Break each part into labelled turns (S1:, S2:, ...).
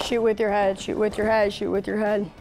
S1: Shoot with your head, shoot with your head, shoot with your head.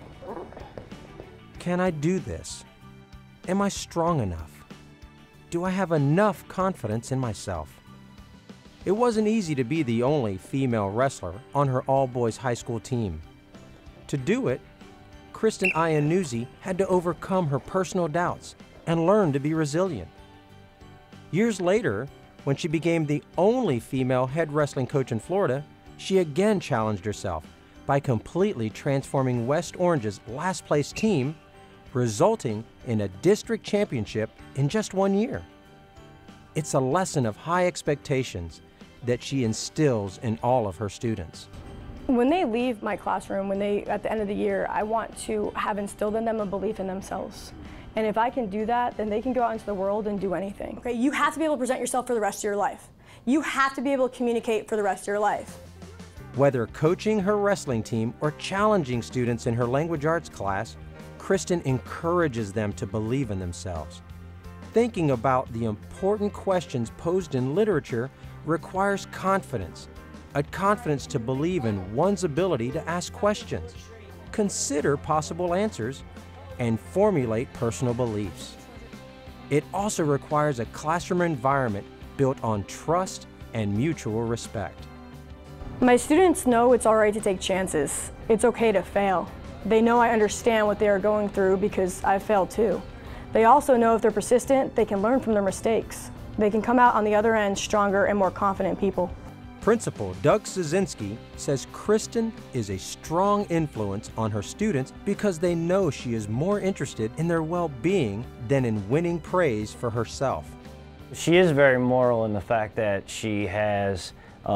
S2: Can I do this? Am I strong enough? Do I have enough confidence in myself? It wasn't easy to be the only female wrestler on her all-boys high school team. To do it, Kristen Iannuzzi had to overcome her personal doubts and learn to be resilient. Years later, when she became the only female head wrestling coach in Florida, she again challenged herself by completely transforming West Orange's last-place team, resulting in a district championship in just 1 year. It's a lesson of high expectations that she instills in all of her students.
S1: When they leave my classroom, at the end of the year, I want to have instilled in them a belief in themselves. And if I can do that, then they can go out into the world and do anything.
S3: Okay, you have to be able to present yourself for the rest of your life. You have to be able to communicate for the rest of your life.
S2: Whether coaching her wrestling team or challenging students in her language arts class, Kristen encourages them to believe in themselves. Thinking about the important questions posed in literature requires confidence, a confidence to believe in one's ability to ask questions, consider possible answers, and formulate personal beliefs. It also requires a classroom environment built on trust and mutual respect.
S1: My students know it's all right to take chances. It's okay to fail. They know I understand what they are going through because I've failed too. They also know if they're persistent, they can learn from their mistakes. They can come out on the other end stronger and more confident people.
S2: Principal Doug Szynski says Kristen is a strong influence on her students because they know she is more interested in their well-being than in winning praise for herself.
S4: She is very moral in the fact that she has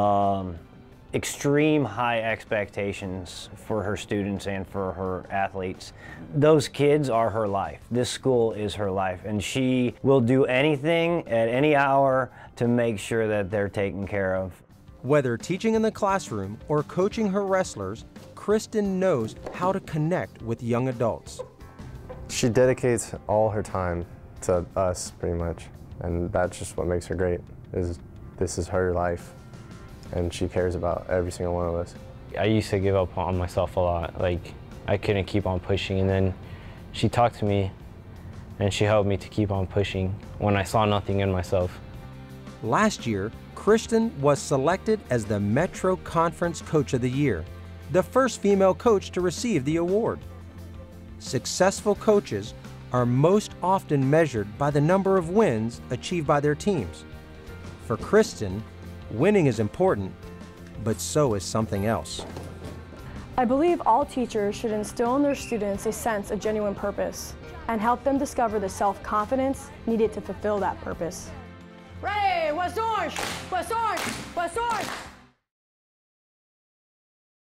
S4: extreme high expectations for her students and for her athletes. Those kids are her life. This school is her life, and she will do anything at any hour to make sure that they're taken care of.
S2: Whether teaching in the classroom or coaching her wrestlers, Kristen knows how to connect with young adults.
S5: She dedicates all her time to us, pretty much, and that's just what makes her great, is this is her life, and she cares about every single one of us.
S6: I used to give up on myself a lot, like I couldn't keep on pushing, and then she talked to me and she helped me to keep on pushing when I saw nothing in myself.
S2: Last year, Kristen was selected as the Metro Conference Coach of the Year, the first female coach to receive the award. Successful coaches are most often measured by the number of wins achieved by their teams. For Kristen, winning is important, but so is something else.
S1: I believe all teachers should instill in their students a sense of genuine purpose and help them discover the self-confidence needed to fulfill that purpose.
S3: Ready, West Orange, West Orange, West Orange.